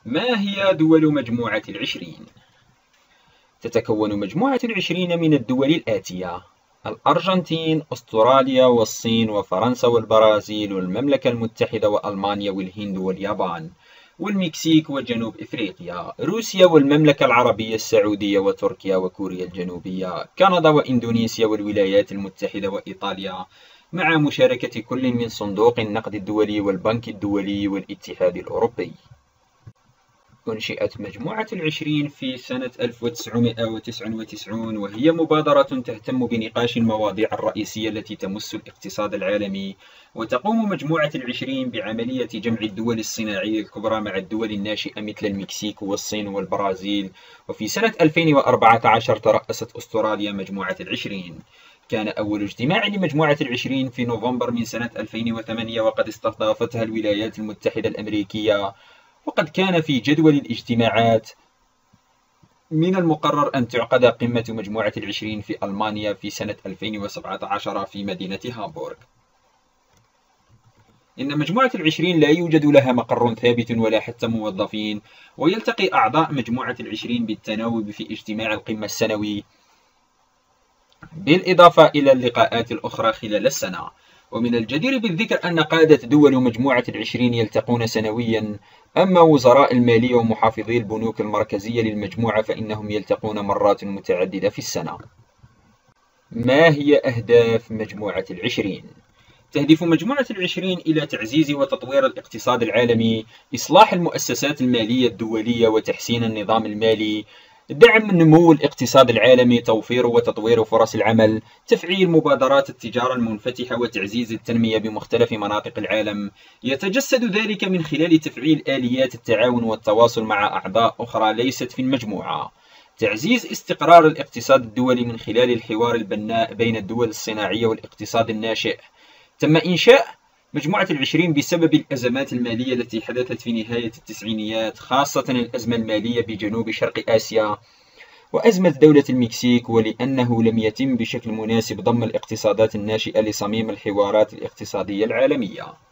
ما هي دول مجموعة العشرين؟ تتكون مجموعة العشرين من الدول الآتية: الأرجنتين، أستراليا، والصين، وفرنسا، والبرازيل، والمملكة المتحدة، وألمانيا، والهند، واليابان، والمكسيك، وجنوب إفريقيا، روسيا، والمملكة العربية السعودية، وتركيا، وكوريا الجنوبية، كندا، وإندونيسيا، والولايات المتحدة، وإيطاليا، مع مشاركة كل من صندوق النقد الدولي والبنك الدولي والاتحاد الأوروبي. أنشئت مجموعة العشرين في سنة 1999، وهي مبادرة تهتم بنقاش المواضيع الرئيسية التي تمس الاقتصاد العالمي. وتقوم مجموعة العشرين بعملية جمع الدول الصناعية الكبرى مع الدول الناشئة مثل المكسيك والصين والبرازيل. وفي سنة 2014 ترأست أستراليا مجموعة العشرين. كان أول اجتماع لمجموعة العشرين في نوفمبر من سنة 2008، وقد استضافتها الولايات المتحدة الأمريكية. وقد كان في جدول الاجتماعات من المقرر أن تعقد قمة مجموعة العشرين في ألمانيا في سنة 2017 في مدينة هامبورغ. إن مجموعة العشرين لا يوجد لها مقر ثابت ولا حتى موظفين، ويلتقي أعضاء مجموعة العشرين بالتناوب في اجتماع القمة السنوي، بالإضافة إلى اللقاءات الأخرى خلال السنة. ومن الجدير بالذكر أن قادة دول مجموعة العشرين يلتقون سنويا، أما وزراء المالية ومحافظي البنوك المركزية للمجموعة فإنهم يلتقون مرات متعددة في السنة. ما هي أهداف مجموعة العشرين؟ تهدف مجموعة العشرين إلى تعزيز وتطوير الاقتصاد العالمي، إصلاح المؤسسات المالية الدولية وتحسين النظام المالي، دعم نمو الاقتصاد العالمي، توفير وتطوير فرص العمل، تفعيل مبادرات التجارة المنفتحة وتعزيز التنمية بمختلف مناطق العالم. يتجسد ذلك من خلال تفعيل آليات التعاون والتواصل مع أعضاء أخرى ليست في المجموعة، تعزيز استقرار الاقتصاد الدولي من خلال الحوار البناء بين الدول الصناعية والاقتصاد الناشئ. تم إنشاء مجموعة العشرين بسبب الأزمات المالية التي حدثت في نهاية التسعينيات، خاصة الأزمة المالية بجنوب شرق آسيا وأزمة دولة المكسيك، ولأنه لم يتم بشكل مناسب ضم الاقتصادات الناشئة لصميم الحوارات الاقتصادية العالمية.